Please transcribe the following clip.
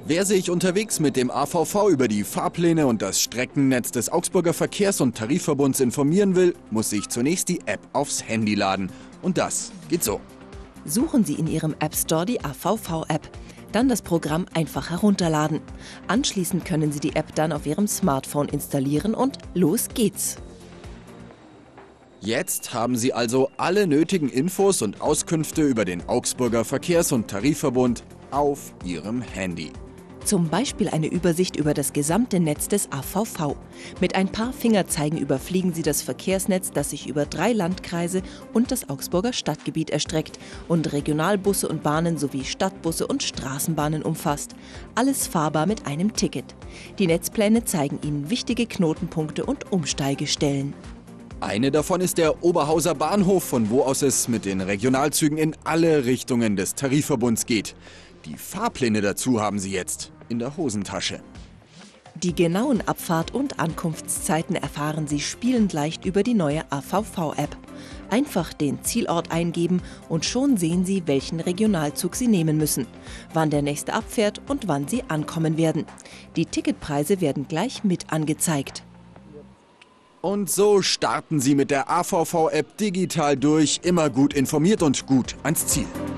Wer sich unterwegs mit dem AVV über die Fahrpläne und das Streckennetz des Augsburger Verkehrs- und Tarifverbunds informieren will, muss sich zunächst die App aufs Handy laden. Und das geht so. Suchen Sie in Ihrem App Store die AVV-App. Dann das Programm einfach herunterladen. Anschließend können Sie die App dann auf Ihrem Smartphone installieren und los geht's. Jetzt haben Sie also alle nötigen Infos und Auskünfte über den Augsburger Verkehrs- und Tarifverbund auf Ihrem Handy. Zum Beispiel eine Übersicht über das gesamte Netz des AVV. Mit ein paar Fingerzeigen überfliegen Sie das Verkehrsnetz, das sich über 3 Landkreise und das Augsburger Stadtgebiet erstreckt und Regionalbusse und Bahnen sowie Stadtbusse und Straßenbahnen umfasst. Alles fahrbar mit einem Ticket. Die Netzpläne zeigen Ihnen wichtige Knotenpunkte und Umsteigestellen. Eine davon ist der Oberhauser Bahnhof, von wo aus es mit den Regionalzügen in alle Richtungen des Tarifverbunds geht. Die Fahrpläne dazu haben Sie jetzt in der Hosentasche. Die genauen Abfahrt- und Ankunftszeiten erfahren Sie spielend leicht über die neue AVV-App. Einfach den Zielort eingeben und schon sehen Sie, welchen Regionalzug Sie nehmen müssen, wann der nächste abfährt und wann Sie ankommen werden. Die Ticketpreise werden gleich mit angezeigt. Und so starten Sie mit der AVV-App digital durch, immer gut informiert und gut ans Ziel.